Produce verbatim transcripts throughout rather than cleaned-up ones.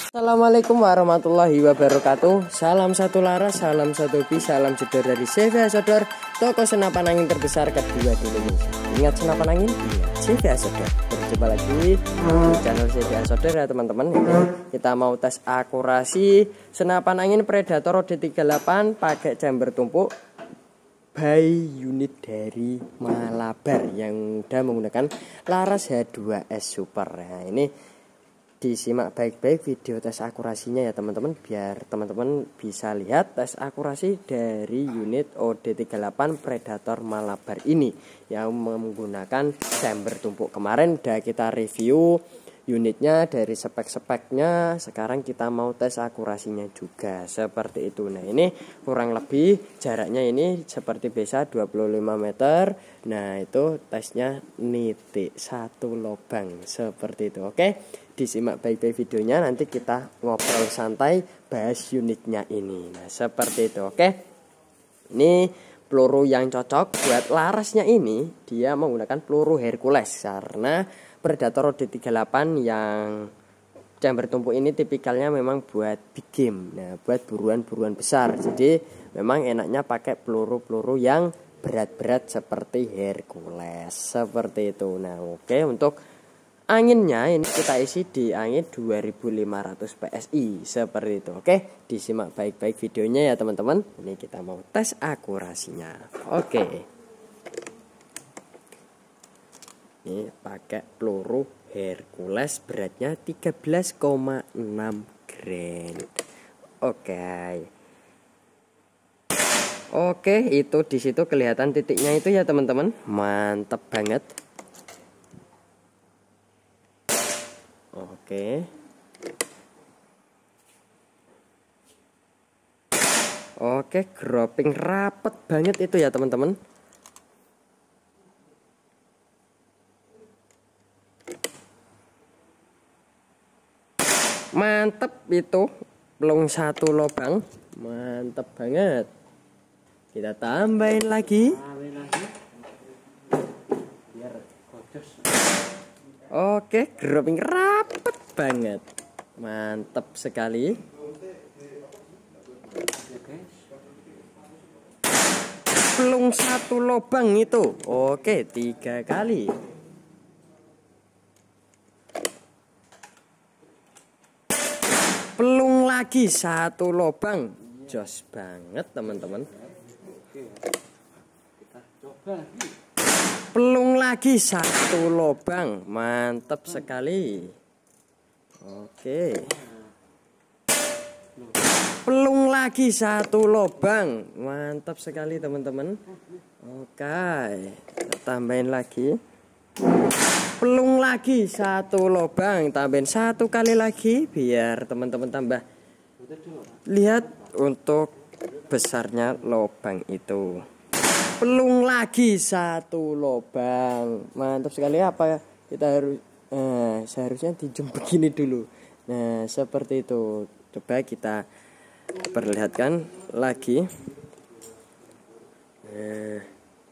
Assalamualaikum warahmatullahi wabarakatuh. Salam satu laras, salam satu hobi, salam jedor dari C V A Sodor, toko senapan angin terbesar kedua di Indonesia. Ingat senapan angin? Iya, C V A Sodor. Berjumpa lagi di channel C V A Sodor ya teman-teman. Kita mau tes akurasi senapan angin Predator O D tiga puluh delapan pakai chamber tumpuk by unit dari Malabar yang udah menggunakan laras H dua S Super. Nah, ini disimak baik-baik video tes akurasinya ya teman-teman, biar teman-teman bisa lihat tes akurasi dari unit O D tiga puluh delapan Predator Malabar ini yang menggunakan chamber tumpuk. Kemarin udah kita review unitnya dari spek-speknya, sekarang kita mau tes akurasinya juga seperti itu. Nah, ini kurang lebih jaraknya ini seperti biasa dua puluh lima meter. Nah, itu tesnya nitik satu lubang seperti itu. Oke, disimak baik-baik videonya, nanti kita ngobrol santai bahas unitnya ini. Nah, seperti itu. Oke, ini peluru yang cocok buat larasnya ini, dia menggunakan peluru Hercules karena Predator O D tiga puluh delapan yang chamber tumpuk ini tipikalnya memang buat big game. Nah, buat buruan-buruan besar. Jadi memang enaknya pakai peluru-peluru yang berat-berat seperti Hercules seperti itu. Nah, oke, untuk anginnya ini kita isi di angin dua ribu lima ratus P S I seperti itu. Oke, disimak baik-baik videonya ya teman-teman. Ini kita mau tes akurasinya. Oke. Ini pakai peluru Hercules beratnya tiga belas koma enam gram. Oke. Oke, itu di situ kelihatan titiknya itu ya teman-teman. Mantap banget. Oke. Oke, groping rapet banget itu ya teman-teman. Mantap itu, pelung satu lubang, mantap banget. Kita tambahin lagi. Oke, groping rapet banget, mantap sekali. Pelung satu lubang itu, oke, tiga kali. Pelung lagi satu lubang, jos banget teman-teman. Pelung lagi satu lubang, mantap sekali. Oke. Pelung lagi satu lubang, mantap sekali teman-teman. Oke, kita tambahin lagi. Pelung lagi satu lubang, tambahin satu kali lagi biar teman-teman tambah lihat untuk besarnya lubang itu. Pelung lagi satu lubang, mantap sekali. Apa kita harus eh, seharusnya dijum begini dulu. Nah, seperti itu. Coba kita perlihatkan lagi. Nah,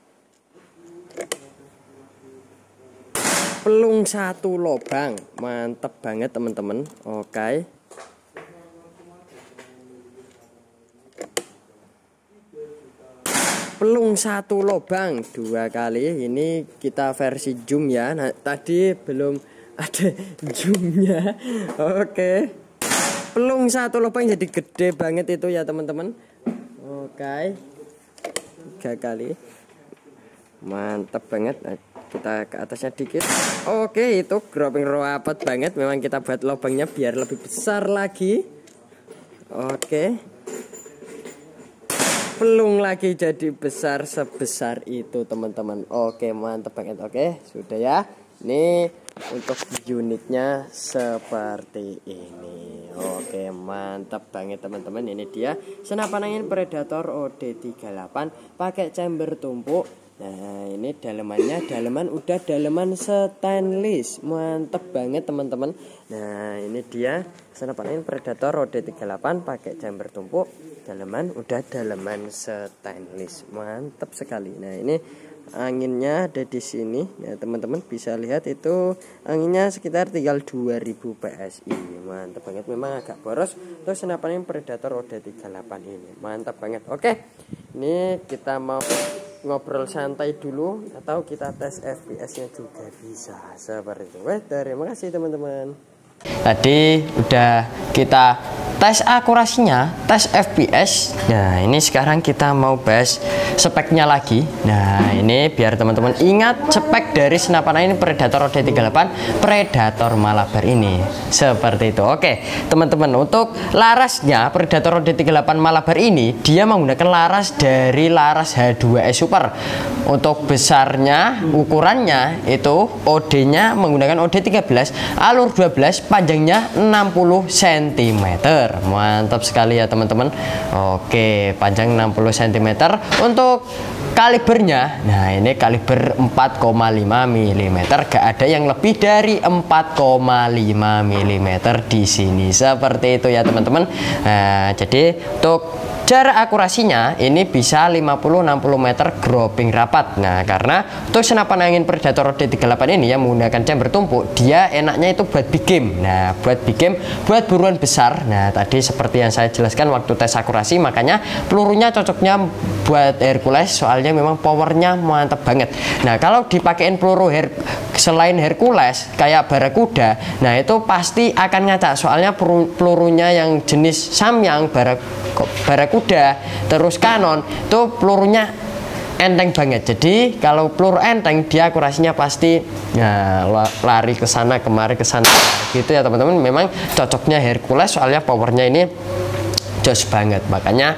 pelung satu lubang, mantap banget teman-teman. Oke. Pelung satu lubang dua kali. Ini kita versi zoom ya. Nah, tadi belum ada zoomnya. Oke. Pelung satu lubang jadi gede banget itu ya teman-teman. Oke. Tiga kali. Mantap banget. Nah, kita ke atasnya dikit. Oke, itu groping rapet banget. Memang kita buat lubangnya biar lebih besar lagi. Oke. Pelung lagi jadi besar sebesar itu teman-teman. Oke, mantap banget. Oke, sudah ya. Ini untuk unitnya seperti ini. Oke, mantap banget teman-teman. Ini dia senapan angin Predator O D tiga puluh delapan pakai chamber tumpuk. Nah, ini dalemannya, daleman udah daleman stainless, mantep banget teman-teman. Nah, ini dia senapan angin Predator O D tiga puluh delapan pakai chamber tumpuk, daleman udah daleman stainless, mantep sekali. Nah, ini anginnya ada di sini. Ya teman-teman bisa lihat itu anginnya sekitar tinggal dua ribu P S I. Mantap banget, memang agak boros. Terus senapan ini Predator O D tiga puluh delapan ini mantap banget. Oke, ini kita mau ngobrol santai dulu atau kita tes F P S-nya juga bisa seperti itu. Weh, terima kasih teman-teman. Tadi udah kita tes akurasinya, tes F P S. Nah, ini sekarang kita mau bahas speknya lagi. Nah, ini biar teman-teman ingat spek dari senapan angin Predator O D tiga puluh delapan Predator Malabar ini. Seperti itu. Oke, teman-teman, untuk larasnya Predator O D tiga puluh delapan Malabar ini dia menggunakan laras dari laras H dua S Super. Untuk besarnya, ukurannya itu O D-nya menggunakan O D tiga belas, alur dua belas, panjangnya enam puluh sentimeter. Mantap sekali ya teman-teman. Oke, panjang enam puluh sentimeter. Untuk kalibernya, nah ini kaliber empat koma lima milimeter. Gak ada yang lebih dari empat koma lima milimeter di sini. Seperti itu ya teman-teman. Nah, jadi untuk jarak akurasinya ini bisa lima puluh sampai enam puluh meter groping rapat. Nah, karena untuk senapan angin Predator O D tiga puluh delapan ini yang menggunakan chamber tumpuk, dia enaknya itu buat big game. Nah, buat big game, buat buruan besar. Nah, tadi seperti yang saya jelaskan waktu tes akurasi, makanya pelurunya cocoknya buat Hercules, soalnya memang powernya mantap banget. Nah, kalau dipakein peluru her selain Hercules kayak Barakuda, nah itu pasti akan ngaca, soalnya pelurunya yang jenis Samyang, Barak Barakuda, terus Canon itu pelurunya enteng banget. Jadi kalau peluru enteng dia akurasinya pasti ya, lari ke sana kemari ke sana gitu ya teman-teman. Memang cocoknya Hercules soalnya powernya ini jos banget, makanya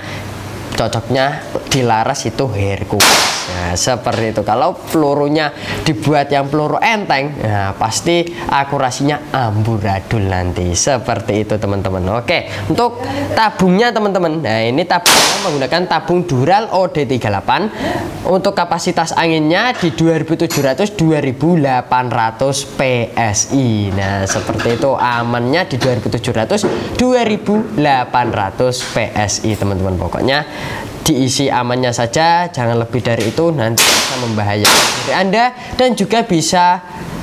cocoknya dilaras itu Hercules. Nah, seperti itu. Kalau pelurunya dibuat yang peluru enteng, nah pasti akurasinya amburadul nanti. Seperti itu teman-teman. Oke, untuk tabungnya teman-teman. Nah, ini tabungnya menggunakan tabung Dural O D tiga puluh delapan. Untuk kapasitas anginnya di dua ribu tujuh ratus sampai dua ribu delapan ratus P S I. Nah, seperti itu, amannya di dua ribu tujuh ratus sampai dua ribu delapan ratus P S I teman-teman. Pokoknya diisi amannya saja, jangan lebih dari itu, nanti bisa membahayakan diri Anda dan juga bisa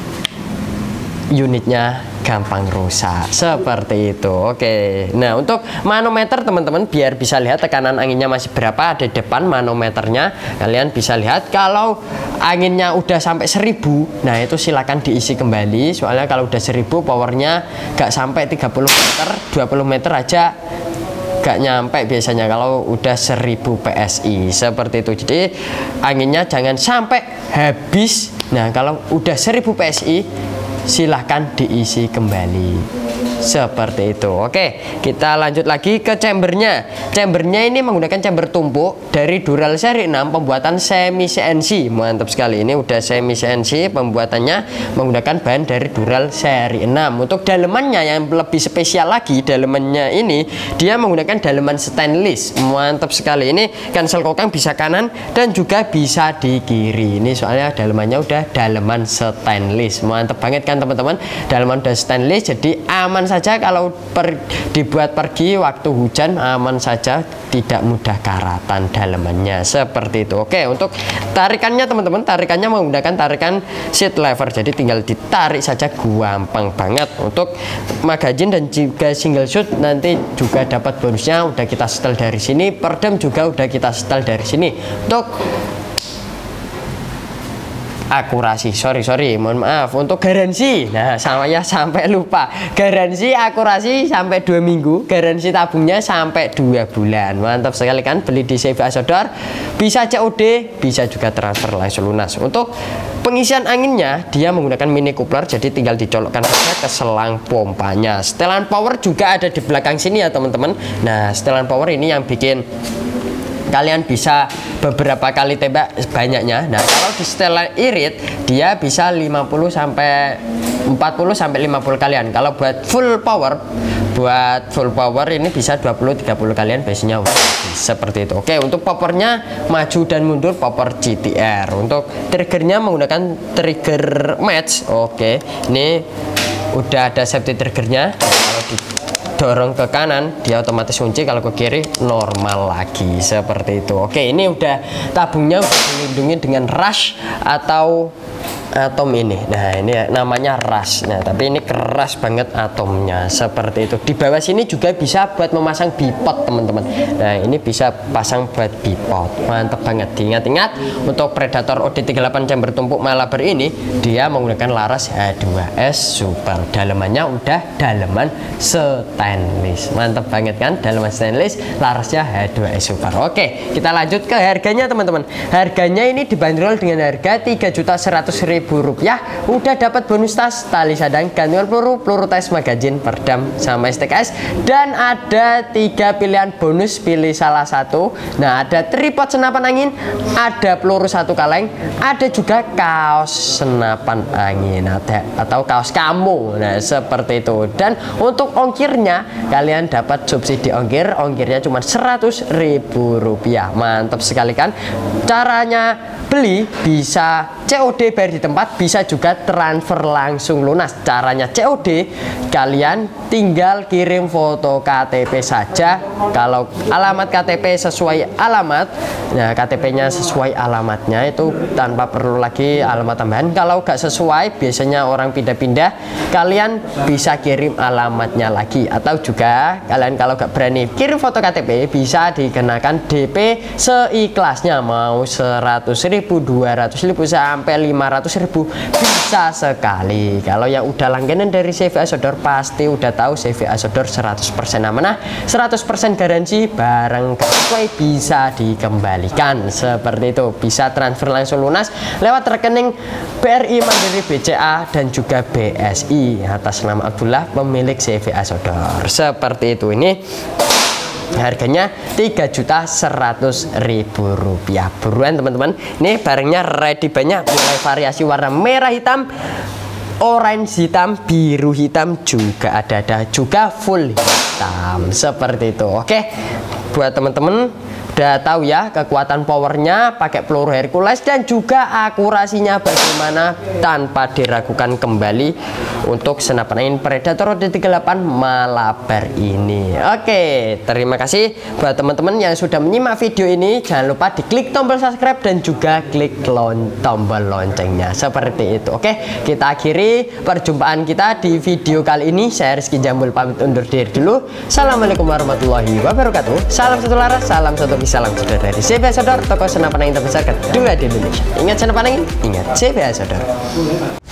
unitnya gampang rusak. Seperti itu. Oke, nah untuk manometer teman-teman, biar bisa lihat tekanan anginnya masih berapa, ada di depan manometernya. Kalian bisa lihat kalau anginnya udah sampai seribu, nah itu silakan diisi kembali, soalnya kalau udah seribu powernya gak sampai tiga puluh meter, dua puluh meter aja gak nyampe biasanya kalau udah seribu P S I. Seperti itu. Jadi anginnya jangan sampai habis. Nah, kalau udah seribu P S I silahkan diisi kembali. Seperti itu. Oke, kita lanjut lagi ke chambernya. Chambernya ini menggunakan chamber tumpuk dari Dural seri enam, pembuatan semi C N C. Mantap sekali, ini udah semi C N C pembuatannya, menggunakan bahan dari Dural seri enam. Untuk dalemannya yang lebih spesial lagi, dalemannya ini dia menggunakan daleman stainless. Mantap sekali, ini cancel kokang bisa kanan dan juga bisa di kiri. Ini soalnya dalemannya udah daleman stainless. Mantap banget kan teman-teman, daleman udah stainless, jadi aman saja kalau per, dibuat pergi waktu hujan, aman saja, tidak mudah karatan dalemannya. Seperti itu. Oke, untuk tarikannya teman-teman, tarikannya menggunakan tarikan seat lever, jadi tinggal ditarik saja, gampang banget. Untuk magazine dan juga single shot nanti juga dapat bonusnya, udah kita setel dari sini. Perdam juga udah kita setel dari sini. Untuk akurasi, sorry sorry mohon maaf, untuk garansi, nah saya sampai lupa, garansi akurasi sampai dua minggu, garansi tabungnya sampai dua bulan. Mantap sekali kan, beli di C V A Sodor, bisa C O D, bisa juga transfer langsung lunas. Untuk pengisian anginnya dia menggunakan mini coupler, jadi tinggal dicolokkan saja ke selang pompanya. Setelan power juga ada di belakang sini ya teman-teman. Nah, setelan power ini yang bikin kalian bisa beberapa kali tembak banyaknya. Nah, kalau di setelan irit dia bisa lima puluh sampai empat puluh sampai lima puluh kalian. Kalau buat full power, buat full power ini bisa dua puluh tiga puluh kalian biasanya. Seperti itu. Oke, untuk powernya maju dan mundur popper G T R. Untuk triggernya menggunakan trigger match. Oke, ini udah ada safety triggernya. Kalau di dorong ke kanan dia otomatis kunci, kalau ke kiri normal lagi seperti itu. Oke, ini udah tabungnya udah dilindungi dengan rush atau atom ini. Nah, ini namanya rush. Nah, tapi ini keras banget atomnya seperti itu. Di bawah sini juga bisa buat memasang bipod, teman-teman. Nah, ini bisa pasang buat bipod. Mantap banget. Diingat-ingat untuk Predator O D tiga puluh delapan chamber tumpuk Malabar ini dia menggunakan laras H dua S Super. Dalemannya udah daleman stainless. Mantap banget kan? Daleman stainless, larasnya H dua S Super. Oke, kita lanjut ke harganya, teman-teman. Harganya ini dibanderol dengan harga tiga juta seratus ribu rupiah. Udah dapat bonus tas, tali sadang, gantungan peluru, peluru tes, magazin, perdam, sama S T K S, dan ada tiga pilihan bonus, pilih salah satu. Nah, ada tripod senapan angin, ada peluru satu kaleng, ada juga kaos senapan angin, ada atau kaos kamu. Nah, seperti itu. Dan untuk ongkirnya kalian dapat subsidi ongkir, ongkirnya cuma seratus ribu rupiah. Mantap sekali kan? Caranya beli bisa C O D bayar di tempat, bisa juga transfer langsung lunas. Caranya C O D, kalian tinggal kirim foto K T P saja. Kalau alamat K T P sesuai alamat, nah K T P-nya sesuai alamatnya itu tanpa perlu lagi alamat tambahan. Kalau nggak sesuai, biasanya orang pindah-pindah, kalian bisa kirim alamatnya lagi. Atau juga kalian kalau nggak berani kirim foto K T P, bisa dikenakan D P seikhlasnya, mau seratus ribu, dua ratus ribu, sampai lima ratus ribu bisa sekali. Kalau yang udah langganan dari C V A Sodor pasti udah tahu C V A Sodor seratus persen amanah, seratus persen garansi, barang sesuai bisa dikembalikan seperti itu. Bisa transfer langsung lunas lewat rekening B R I Mandiri, B C A, dan juga B S I atas nama Abdullah, pemilik C V A Sodor. Seperti itu. Ini harganya tiga juta seratus ribu rupiah. Buruan, teman-teman. Ini barangnya ready banyak, mulai variasi warna merah hitam, orange hitam, biru hitam, juga ada ada juga full hitam seperti itu. Oke, buat teman-teman udah tahu ya kekuatan powernya, pakai peluru Hercules, dan juga akurasinya bagaimana tanpa diragukan kembali untuk senapan angin Predator O D tiga puluh delapan Malabar ini. Oke, terima kasih buat teman-teman yang sudah menyimak video ini. Jangan lupa diklik tombol subscribe dan juga klik lon tombol loncengnya seperti itu. Oke, kita akhiri perjumpaan kita di video kali ini. Saya Rizky Jambul pamit undur diri dulu. Assalamualaikum warahmatullahi wabarakatuh. Salam satu laras, salam satu visi, salam Sodor dari C V A Sodor, toko senapan angin terbesar kedua di Indonesia. Ingat senapan angin, ingat C V A Sodor.